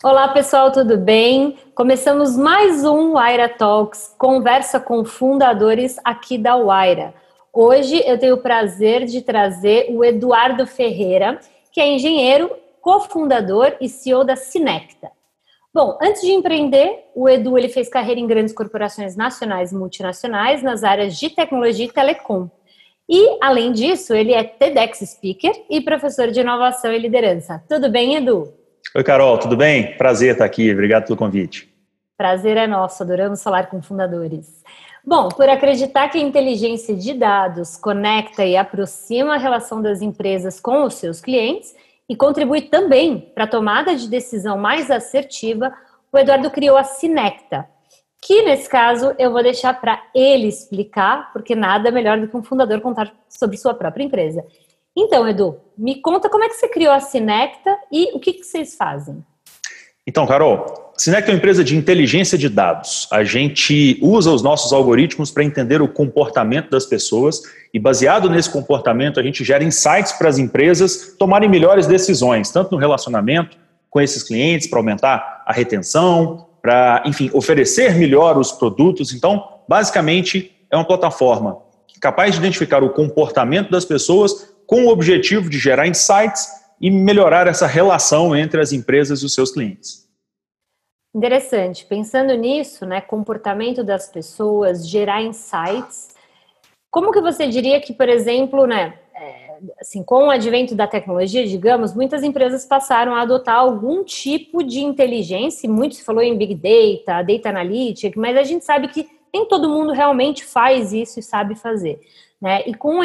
Olá pessoal, tudo bem? Começamos mais um Wayra Talks, conversa com fundadores aqui da Wayra. Hoje eu tenho o prazer de trazer o Eduardo Ferreira, que é engenheiro, cofundador e CEO da Sinecta. Bom, antes de empreender, o Edu ele fez carreira em grandes corporações nacionais e multinacionais nas áreas de tecnologia e telecom. E, além disso, ele é TEDx Speaker e professor de inovação e liderança. Tudo bem, Edu? Oi, Carol, tudo bem? Prazer estar aqui, obrigado pelo convite. Prazer é nosso, adoramos falar com fundadores. Bom, por acreditar que a inteligência de dados conecta e aproxima a relação das empresas com os seus clientes e contribui também para a tomada de decisão mais assertiva, o Eduardo criou a Sinecta, que nesse caso eu vou deixar para ele explicar, porque nada melhor do que um fundador contar sobre sua própria empresa. Então, Edu, me conta como é que você criou a Sinecta e o que vocês fazem? Então, Carol, a Sinecta é uma empresa de inteligência de dados. A gente usa os nossos algoritmos para entender o comportamento das pessoas e, baseado nesse comportamento, a gente gera insights para as empresas tomarem melhores decisões, tanto no relacionamento com esses clientes, para aumentar a retenção, para, enfim, oferecer melhor os produtos. Então, basicamente, é uma plataforma capaz de identificar o comportamento das pessoas com o objetivo de gerar insights e melhorar essa relação entre as empresas e os seus clientes. Interessante. Pensando nisso, né, comportamento das pessoas, gerar insights, como que você diria que, por exemplo, né, assim, com o advento da tecnologia, digamos, muitas empresas passaram a adotar algum tipo de inteligência, muito se falou em Big Data, Data Analytics, mas a gente sabe que nem todo mundo realmente faz isso e sabe fazer. Né? E com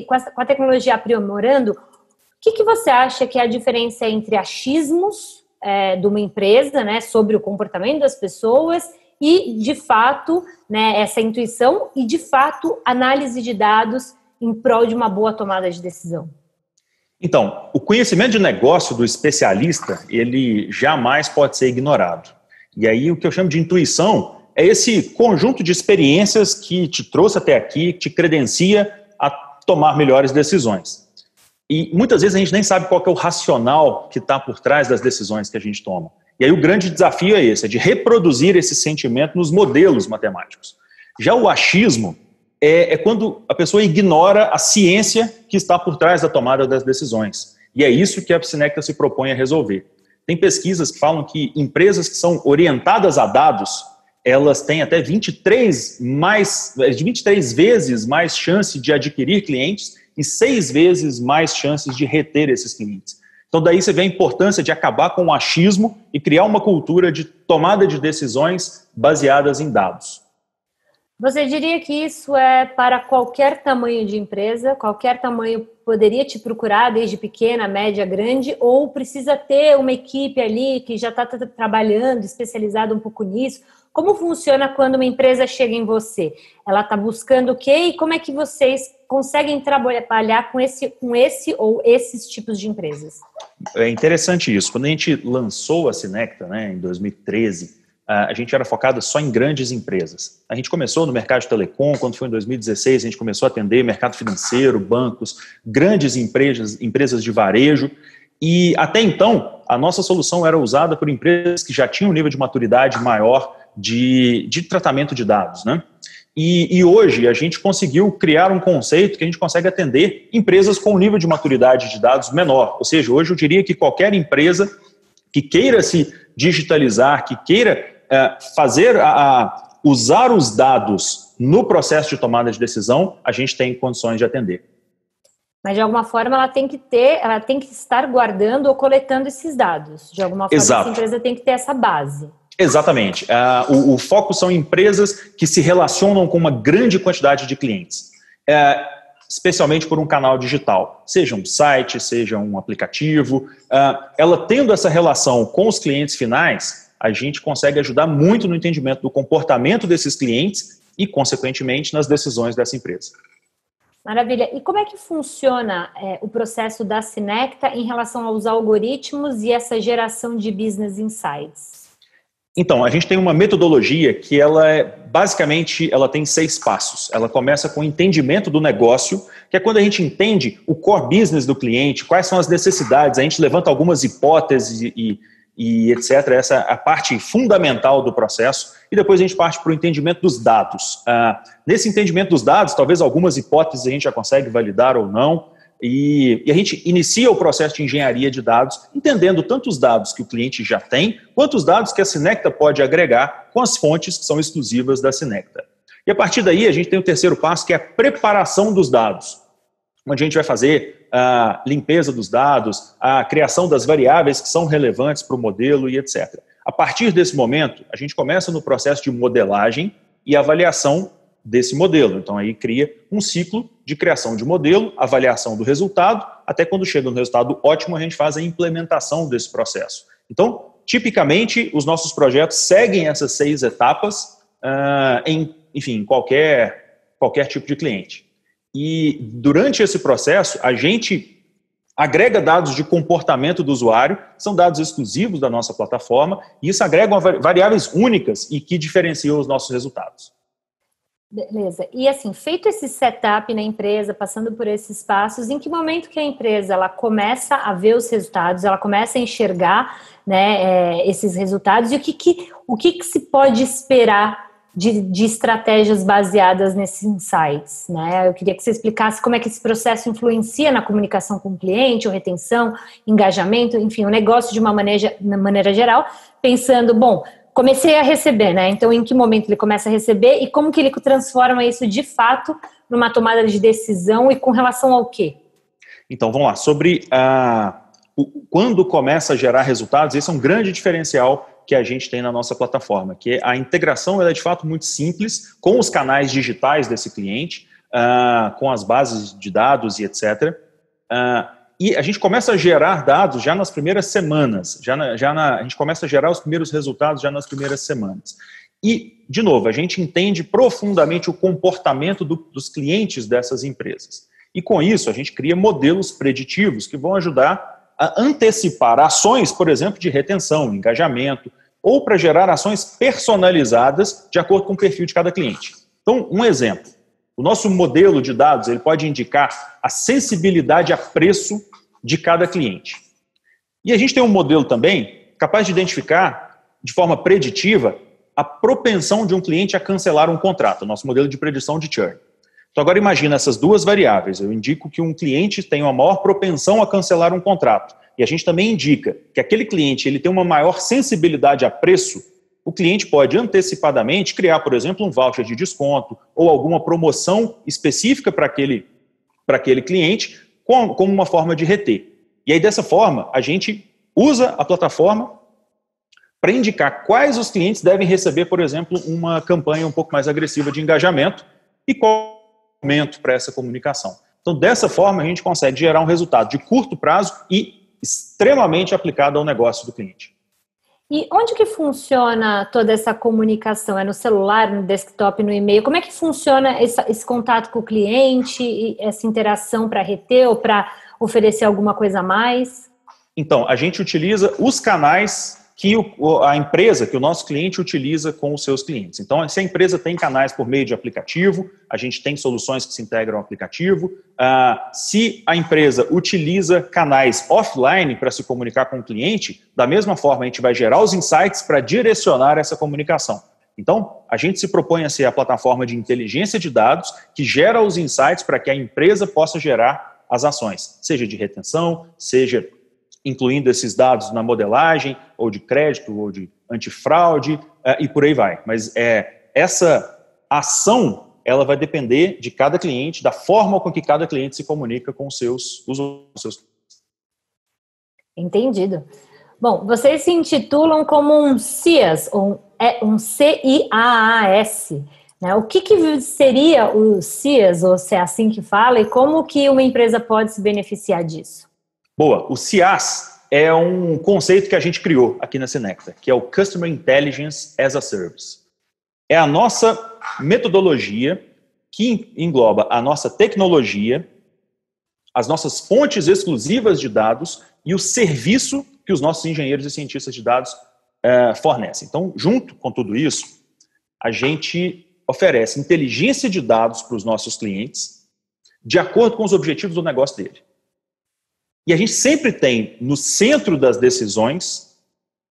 a tecnologia aprimorando, o que você acha que é a diferença entre achismos de uma empresa, né, sobre o comportamento das pessoas e, de fato, né, essa intuição e, de fato, análise de dados em prol de uma boa tomada de decisão? Então, o conhecimento de negócio do especialista, ele jamais pode ser ignorado. E aí o que eu chamo de intuição é esse conjunto de experiências que te trouxe até aqui, que te credencia a tomar melhores decisões. E muitas vezes a gente nem sabe qual que é o racional que está por trás das decisões que a gente toma. E aí o grande desafio é esse, é de reproduzir esse sentimento nos modelos matemáticos. Já o achismo é quando a pessoa ignora a ciência que está por trás da tomada das decisões. E é isso que a Sinecta se propõe a resolver. Tem pesquisas que falam que empresas que são orientadas a dados, elas têm até 23 vezes mais chance de adquirir clientes e 6 vezes mais chances de reter esses clientes. Então daí você vê a importância de acabar com o achismo e criar uma cultura de tomada de decisões baseadas em dados. Você diria que isso é para qualquer tamanho de empresa, qualquer tamanho poderia te procurar, desde pequena, média, grande, ou precisa ter uma equipe ali que já está trabalhando, especializada um pouco nisso? Como funciona quando uma empresa chega em você? Ela está buscando o quê e como é que vocês conseguem trabalhar com esse ou esses tipos de empresas? É interessante isso. Quando a gente lançou a Sinecta, né, em 2013, a gente era focado só em grandes empresas. A gente começou no mercado de telecom, quando foi em 2016, a gente começou a atender mercado financeiro, bancos, grandes empresas de varejo. E até então, a nossa solução era usada por empresas que já tinham um nível de maturidade maior de tratamento de dados, né? E hoje a gente conseguiu criar um conceito que a gente consegue atender empresas com um nível de maturidade de dados menor. Ou seja, hoje eu diria que qualquer empresa que queira se digitalizar, que queira usar os dados no processo de tomada de decisão, a gente tem condições de atender. Mas de alguma forma ela tem que estar guardando ou coletando esses dados. De alguma forma essa empresa tem que ter essa base. Exatamente. O foco são empresas que se relacionam com uma grande quantidade de clientes, especialmente por um canal digital, seja um site, seja um aplicativo. Ela tendo essa relação com os clientes finais, a gente consegue ajudar muito no entendimento do comportamento desses clientes e, consequentemente, nas decisões dessa empresa. Maravilha. E como é que funciona o processo da Sinecta em relação aos algoritmos e essa geração de business insights? Então, a gente tem uma metodologia que basicamente, ela tem 6 passos. Ela começa com o entendimento do negócio, que é quando a gente entende o core business do cliente, quais são as necessidades, a gente levanta algumas hipóteses e e etc. Essa é a parte fundamental do processo. E depois a gente parte para o entendimento dos dados. Nesse entendimento dos dados, talvez algumas hipóteses a gente já consegue validar ou não, e a gente inicia o processo de engenharia de dados, entendendo tanto os dados que o cliente já tem, quanto os dados que a Sinecta pode agregar com as fontes que são exclusivas da Sinecta. E a partir daí a gente tem o terceiro passo, que é a preparação dos dados, onde a gente vai fazer a limpeza dos dados, a criação das variáveis que são relevantes para o modelo e etc. A partir desse momento, a gente começa no processo de modelagem e avaliação desse modelo. Então, aí cria um ciclo de criação de modelo, avaliação do resultado, até quando chega no resultado ótimo, a gente faz a implementação desse processo. Então, tipicamente, os nossos projetos seguem essas 6 etapas em qualquer tipo de cliente. E durante esse processo, a gente agrega dados de comportamento do usuário, são dados exclusivos da nossa plataforma, e isso agrega variáveis únicas e que diferenciam os nossos resultados. Beleza. E assim, feito esse setup na empresa, passando por esses passos, em que momento que a empresa ela começa a ver os resultados, ela começa a enxergar, né, esses resultados, e o que se pode esperar de estratégias baseadas nesses insights, né? Eu queria que você explicasse como é que esse processo influencia na comunicação com o cliente, ou retenção, engajamento, enfim, o negócio de uma maneira geral, pensando, bom, comecei a receber, né? Então, em que momento ele começa a receber e como que ele transforma isso de fato numa tomada de decisão e com relação ao quê? Então, vamos lá. Sobre quando começa a gerar resultados, esse é um grande diferencial que a gente tem na nossa plataforma, que a integração ela é de fato muito simples com os canais digitais desse cliente, com as bases de dados e etc. E a gente começa a gerar dados já nas primeiras semanas, a gente começa a gerar os primeiros resultados já nas primeiras semanas. E, de novo, a gente entende profundamente o comportamento dos clientes dessas empresas. E com isso, a gente cria modelos preditivos que vão ajudar a antecipar ações, por exemplo, de retenção, engajamento, ou para gerar ações personalizadas de acordo com o perfil de cada cliente. Então, um exemplo. O nosso modelo de dados ele pode indicar a sensibilidade a preço de cada cliente. E a gente tem um modelo também capaz de identificar, de forma preditiva, a propensão de um cliente a cancelar um contrato, o nosso modelo de predição de churn. Então, agora imagina essas duas variáveis. Eu indico que um cliente tem uma maior propensão a cancelar um contrato. E a gente também indica que aquele cliente ele tem uma maior sensibilidade a preço. O cliente pode antecipadamente criar, por exemplo, um voucher de desconto ou alguma promoção específica para aquele cliente como uma forma de reter. E aí, dessa forma, a gente usa a plataforma para indicar quais os clientes devem receber, por exemplo, uma campanha um pouco mais agressiva de engajamento e qual momento para essa comunicação. Então, dessa forma, a gente consegue gerar um resultado de curto prazo e extremamente aplicado ao negócio do cliente. E onde que funciona toda essa comunicação? É no celular, no desktop, no e-mail? Como é que funciona esse contato com o cliente e essa interação para reter ou para oferecer alguma coisa a mais? Então, a gente utiliza os canais que a empresa, que o nosso cliente utiliza com os seus clientes. Então, se a empresa tem canais por meio de aplicativo, a gente tem soluções que se integram ao aplicativo. Se a empresa utiliza canais offline para se comunicar com o cliente, da mesma forma a gente vai gerar os insights para direcionar essa comunicação. Então, a gente se propõe a ser a plataforma de inteligência de dados que gera os insights para que a empresa possa gerar as ações, seja de retenção, seja incluindo esses dados na modelagem, ou de crédito, ou de antifraude, e por aí vai. Mas essa ação, ela vai depender de cada cliente, da forma com que cada cliente se comunica com os seus clientes. Entendido. Bom, vocês se intitulam como um CIAS, ou um CIAAS, né? O que seria o CIAS, ou se é assim que fala, e como que uma empresa pode se beneficiar disso? Boa, o CIAS é um conceito que a gente criou aqui na Sinecta, que é o Customer Intelligence as a Service. É a nossa metodologia que engloba a nossa tecnologia, as nossas fontes exclusivas de dados e o serviço que os nossos engenheiros e cientistas de dados fornecem. Então, junto com tudo isso, a gente oferece inteligência de dados para os nossos clientes de acordo com os objetivos do negócio dele. E a gente sempre tem no centro das decisões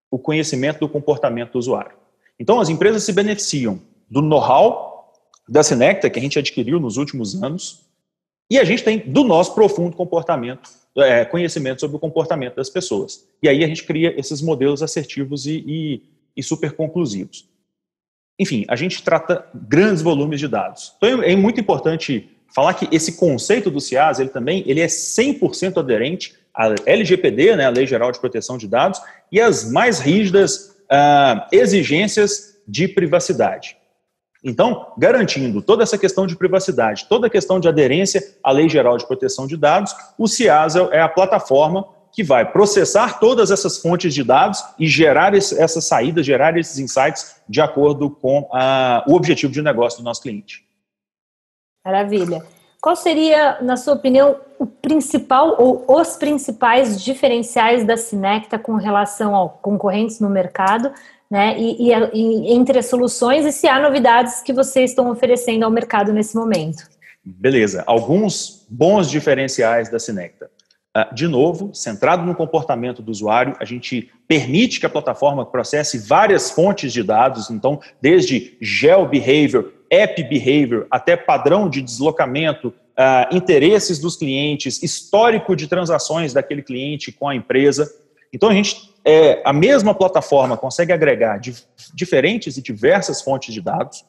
o conhecimento do comportamento do usuário. Então, as empresas se beneficiam do know-how da Synecta, que a gente adquiriu nos últimos anos, e a gente tem do nosso profundo conhecimento sobre o comportamento das pessoas. E aí a gente cria esses modelos assertivos e super conclusivos. Enfim, a gente trata grandes volumes de dados. Então é muito importante falar que esse conceito do CIAS, ele é 100% aderente à LGPD, né, a Lei Geral de Proteção de Dados, e às mais rígidas exigências de privacidade. Então, garantindo toda essa questão de privacidade, toda a questão de aderência à Lei Geral de Proteção de Dados, o CIAS é a plataforma que vai processar todas essas fontes de dados e gerar essas saídas, gerar esses insights de acordo com o objetivo de negócio do nosso cliente. Maravilha. Qual seria, na sua opinião, o principal ou os principais diferenciais da Synecta com relação a concorrentes no mercado, né, e entre as soluções, e se há novidades que vocês estão oferecendo ao mercado nesse momento? Beleza. Alguns bons diferenciais da Synecta. De novo, centrado no comportamento do usuário, a gente permite que a plataforma processe várias fontes de dados, então, desde geo-behavior, app-behavior, até padrão de deslocamento, interesses dos clientes, histórico de transações daquele cliente com a empresa. Então, a mesma plataforma consegue agregar diferentes e diversas fontes de dados.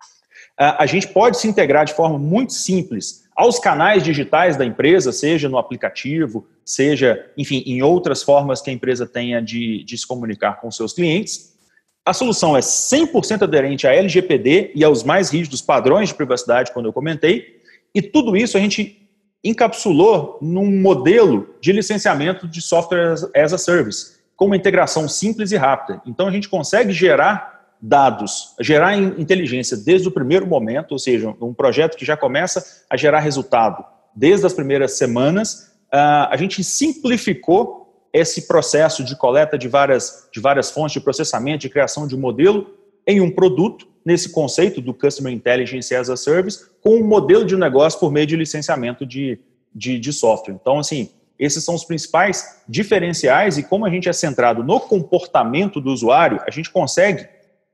A gente pode se integrar de forma muito simples aos canais digitais da empresa, seja no aplicativo, seja, enfim, em outras formas que a empresa tenha de se comunicar com seus clientes. A solução é 100% aderente à LGPD e aos mais rígidos padrões de privacidade, quando eu comentei, e tudo isso a gente encapsulou num modelo de licenciamento de software as a service, com uma integração simples e rápida. Então, a gente consegue gerar dados, gerar inteligência desde o primeiro momento, ou seja, um projeto que já começa a gerar resultado desde as primeiras semanas. A gente simplificou esse processo de coleta de várias fontes de processamento, de criação de um modelo em um produto, nesse conceito do Customer Intelligence as a Service, com um modelo de negócio por meio de licenciamento de software. Então, assim, esses são os principais diferenciais, e como a gente é centrado no comportamento do usuário, a gente consegue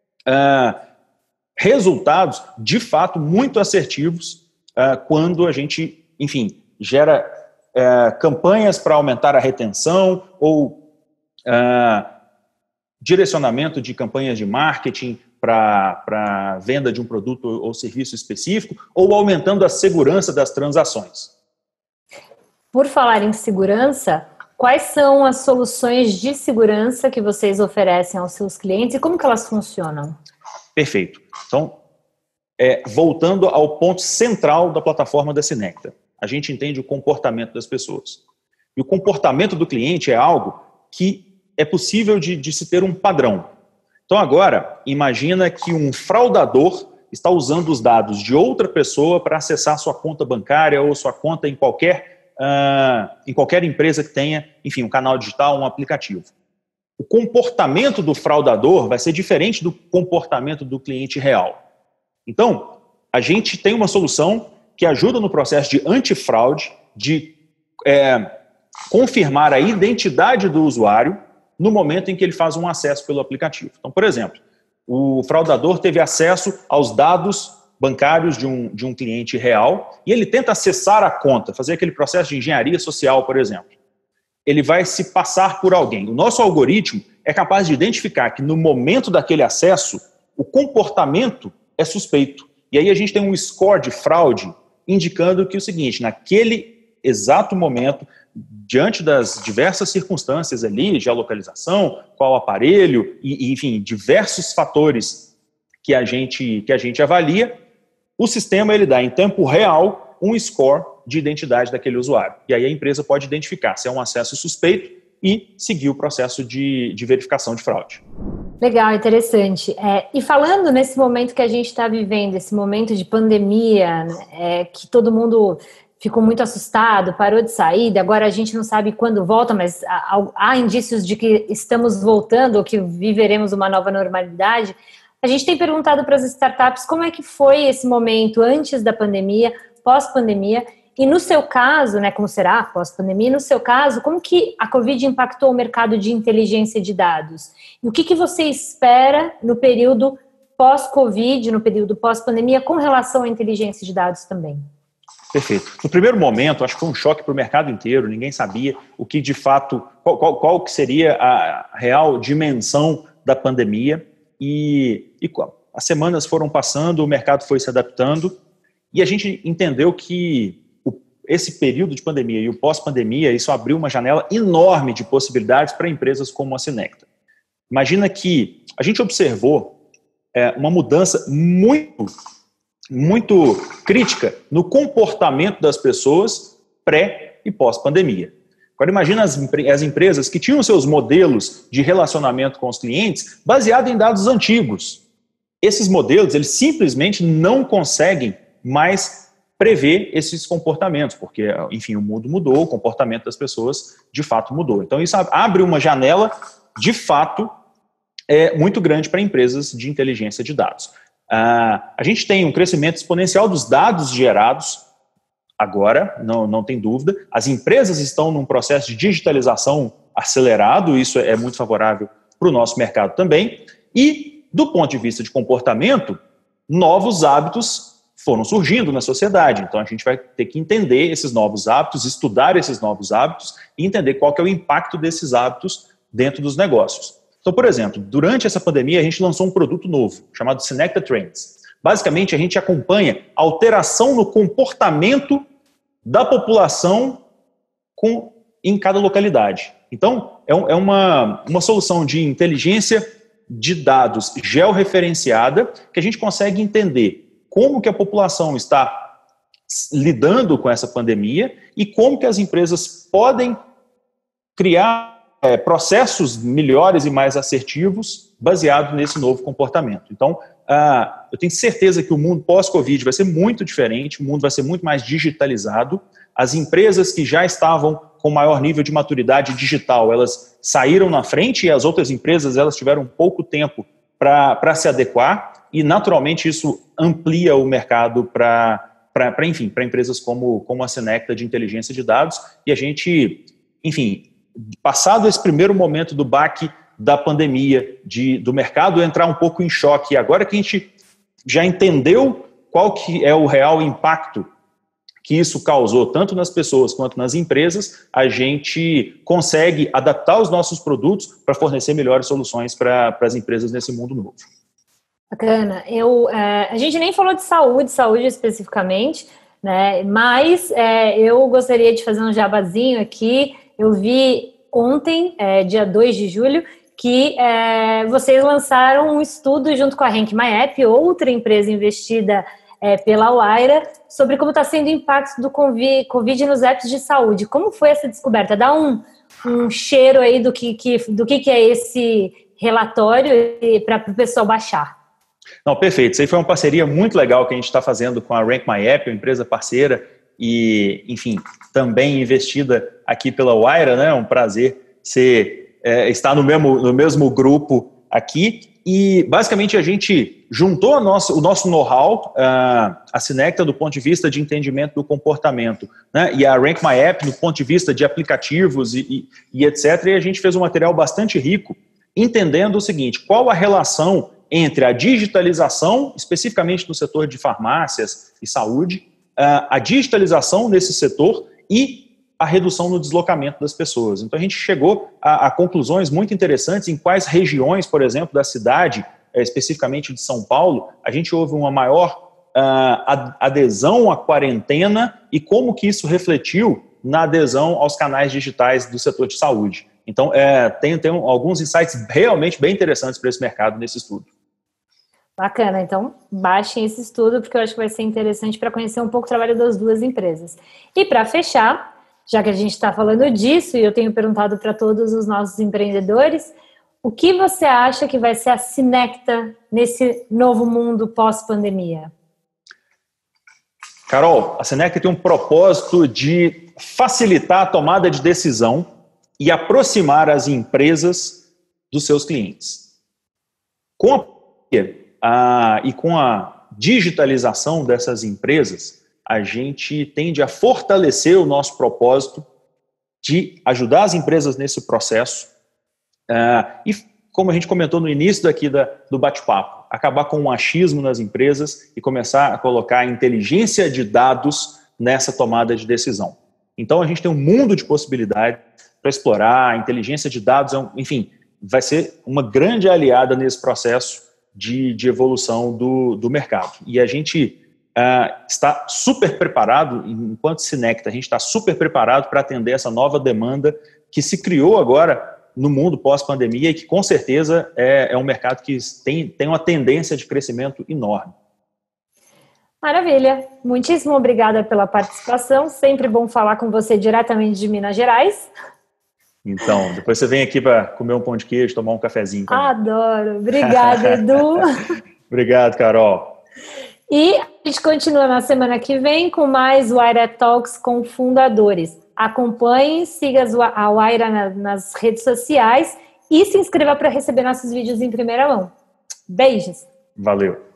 resultados, de fato, muito assertivos quando a gente, enfim, gera campanhas para aumentar a retenção ou direcionamento de campanhas de marketing para venda de um produto ou serviço específico, ou aumentando a segurança das transações. Por falar em segurança, quais são as soluções de segurança que vocês oferecem aos seus clientes e como que elas funcionam? Perfeito. Então, voltando ao ponto central da plataforma da Synecta, a gente entende o comportamento das pessoas. E o comportamento do cliente é algo que é possível de se ter um padrão. Então, agora, imagina que um fraudador está usando os dados de outra pessoa para acessar sua conta bancária ou sua conta em qualquer empresa que tenha, enfim, um canal digital, um aplicativo. O comportamento do fraudador vai ser diferente do comportamento do cliente real. Então, a gente tem uma solução que ajuda no processo de antifraude, de confirmar a identidade do usuário no momento em que ele faz um acesso pelo aplicativo. Então, por exemplo, o fraudador teve acesso aos dados bancários de um cliente real e ele tenta acessar a conta, fazer aquele processo de engenharia social, por exemplo. Ele vai se passar por alguém. O nosso algoritmo é capaz de identificar que no momento daquele acesso, o comportamento é suspeito. E aí a gente tem um score de fraude indicando que o seguinte, naquele exato momento, diante das diversas circunstâncias ali, geolocalização, qual aparelho, e enfim, diversos fatores que a gente avalia, o sistema ele dá em tempo real um score de identidade daquele usuário. E aí a empresa pode identificar se é um acesso suspeito e seguir o processo de verificação de fraude. Legal, interessante. E falando nesse momento que a gente está vivendo, esse momento de pandemia, que todo mundo ficou muito assustado, parou de sair, agora a gente não sabe quando volta, mas há indícios de que estamos voltando ou que viveremos uma nova normalidade. A gente tem perguntado para as startups como é que foi esse momento antes da pandemia, pós-pandemia, E no seu caso, né, como será pós-pandemia, no seu caso, como que a Covid impactou o mercado de inteligência de dados? E o que você espera no período pós-Covid, no período pós-pandemia, com relação à inteligência de dados também? Perfeito. No primeiro momento, acho que foi um choque para o mercado inteiro, ninguém sabia o que de fato, qual que seria a real dimensão da pandemia, e as semanas foram passando, o mercado foi se adaptando, e a gente entendeu que esse período de pandemia e o pós-pandemia, isso abriu uma janela enorme de possibilidades para empresas como a Synecta. Imagina que a gente observou uma mudança muito crítica no comportamento das pessoas pré e pós-pandemia. Agora imagina as empresas que tinham seus modelos de relacionamento com os clientes baseado em dados antigos. Esses modelos, eles simplesmente não conseguem mais prever esses comportamentos, porque, enfim, o mundo mudou, o comportamento das pessoas de fato mudou. Então isso abre uma janela de fato muito grande para empresas de inteligência de dados. A gente tem um crescimento exponencial dos dados gerados agora, não tem dúvida. As empresas estão num processo de digitalização acelerado, isso é muito favorável para o nosso mercado também. E, do ponto de vista de comportamento, novos hábitos foram surgindo na sociedade. Então, a gente vai ter que entender esses novos hábitos, estudar esses novos hábitos e entender qual que é o impacto desses hábitos dentro dos negócios. Então, por exemplo, durante essa pandemia, a gente lançou um produto novo, chamado Synecta Trends. Basicamente, a gente acompanha a alteração no comportamento da população em cada localidade. Então, é uma solução de inteligência de dados georreferenciada que a gente consegue entender como que a população está lidando com essa pandemia e como que as empresas podem criar processos melhores e mais assertivos baseado nesse novo comportamento. Então, eu tenho certeza que o mundo pós-Covid vai ser muito diferente, o mundo vai ser muito mais digitalizado. As empresas que já estavam com maior nível de maturidade digital, elas saíram na frente, e as outras empresas elas tiveram pouco tempo para se adequar, e naturalmente isso amplia o mercado para empresas como a Synecta de inteligência de dados, e a gente, enfim, passado esse primeiro momento do baque da pandemia, do mercado entrar um pouco em choque, e agora que a gente já entendeu qual que é o real impacto que isso causou, tanto nas pessoas quanto nas empresas, a gente consegue adaptar os nossos produtos para fornecer melhores soluções para as empresas nesse mundo novo. Bacana. A gente nem falou de saúde especificamente, né? Mas eu gostaria de fazer um jabazinho aqui. Eu vi ontem, dia 2 de julho, que vocês lançaram um estudo junto com a Rank My App, outra empresa investida pela Wayra, sobre como está sendo o impacto do Covid nos apps de saúde. Como foi essa descoberta? Dá um cheiro aí do que é esse relatório para o pessoal baixar. Não, perfeito. Isso aí foi uma parceria muito legal que a gente está fazendo com a Rank My App, uma empresa parceira e, enfim, também investida aqui pela Wayra, né? É um prazer estar no mesmo grupo aqui. E, basicamente, a gente juntou o nosso know-how, a Synecta do ponto de vista de entendimento do comportamento, né, e a Rank My App do ponto de vista de aplicativos e etc. E a gente fez um material bastante rico, entendendo o seguinte: qual a relação entre a digitalização, especificamente no setor de farmácias e saúde, a digitalização nesse setor e a redução no deslocamento das pessoas. Então, a gente chegou a conclusões muito interessantes em quais regiões, por exemplo, da cidade, especificamente de São Paulo, a gente houve uma maior adesão à quarentena e como que isso refletiu na adesão aos canais digitais do setor de saúde. Então, tem alguns insights realmente bem interessantes para esse mercado nesse estudo. Bacana, então baixem esse estudo, porque eu acho que vai ser interessante para conhecer um pouco o trabalho das duas empresas. E para fechar, já que a gente está falando disso, e eu tenho perguntado para todos os nossos empreendedores, o que você acha que vai ser a Synecta nesse novo mundo pós-pandemia? Carol, a Synecta tem um propósito de facilitar a tomada de decisão e aproximar as empresas dos seus clientes. Com a digitalização dessas empresas, a gente tende a fortalecer o nosso propósito de ajudar as empresas nesse processo e, como a gente comentou no início daqui do bate-papo, acabar com o achismo nas empresas e começar a colocar a inteligência de dados nessa tomada de decisão. Então, a gente tem um mundo de possibilidades para explorar. A inteligência de dados, enfim, vai ser uma grande aliada nesse processo de evolução do mercado. E a gente está super preparado, enquanto Sinecta, a gente está super preparado para atender essa nova demanda que se criou agora no mundo pós-pandemia e que, com certeza, é um mercado que tem uma tendência de crescimento enorme. Maravilha. Muitíssimo obrigada pela participação. Sempre bom falar com você diretamente de Minas Gerais. Então, depois você vem aqui para comer um pão de queijo, tomar um cafezinho também. Adoro. Obrigada, Edu. Obrigado, Carol. E a gente continua na semana que vem com mais Wayra Talks com fundadores. Acompanhe, siga a Wayra nas redes sociais e se inscreva para receber nossos vídeos em primeira mão. Beijos. Valeu.